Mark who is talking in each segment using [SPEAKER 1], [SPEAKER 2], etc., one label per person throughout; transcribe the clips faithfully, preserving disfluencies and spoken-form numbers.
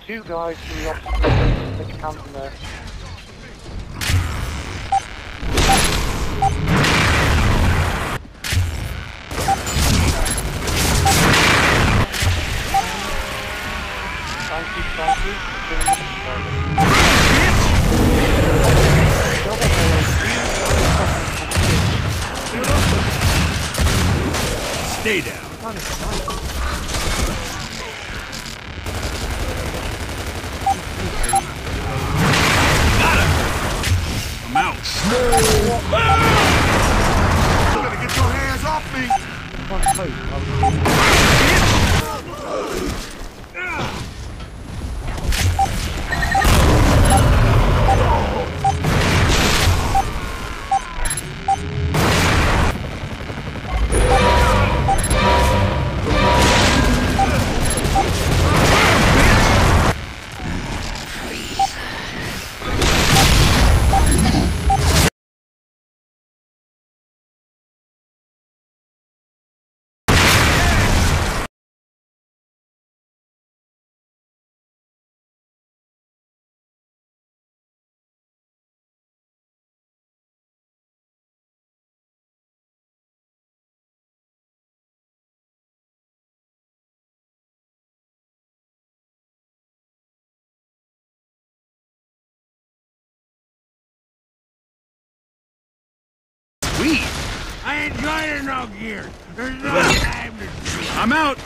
[SPEAKER 1] two guys to the opposite. Take a count from there. Thank you, thank you.
[SPEAKER 2] Stay down. Got him. I'm out.
[SPEAKER 3] You better get your hands off me.
[SPEAKER 2] Sweet.
[SPEAKER 4] I ain't joining no gear. There's no time to...
[SPEAKER 2] I'm out.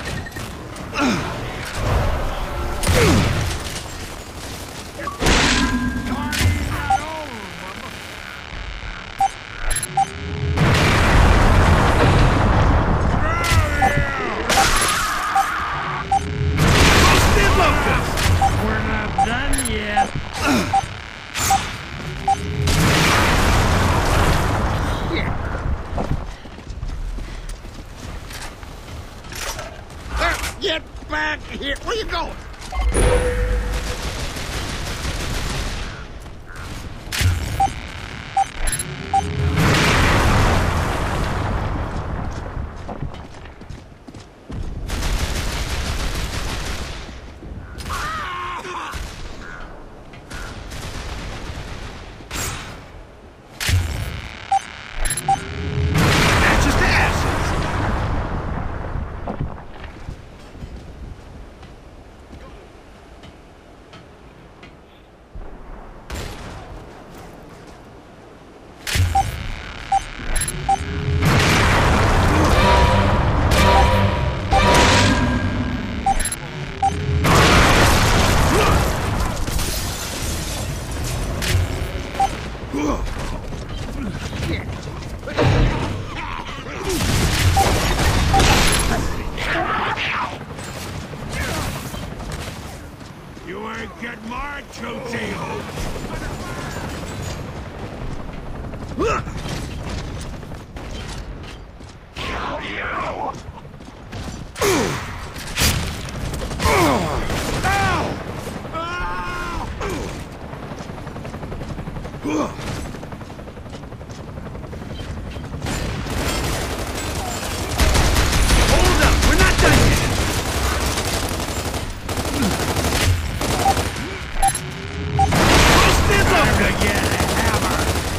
[SPEAKER 4] We're not done yet. Get back here! Where you going? You ain't get my two-tail!
[SPEAKER 2] Hold up. We're not done yet. Stand up.
[SPEAKER 4] Time to get a hammer!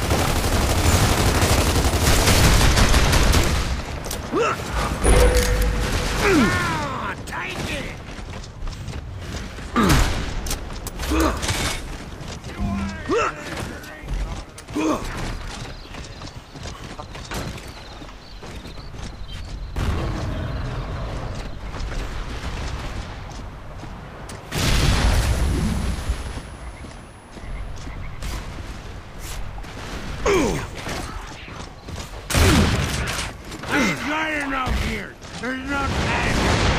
[SPEAKER 4] Ah, take it! I ain't joining no gear. There's no time.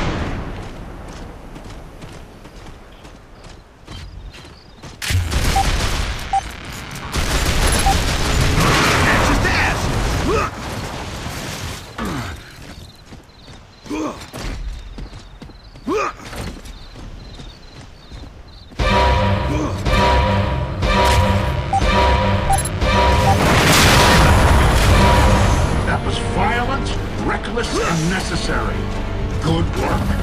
[SPEAKER 2] Ashes to ashes.
[SPEAKER 3] That was violent, reckless, and necessary. Good work.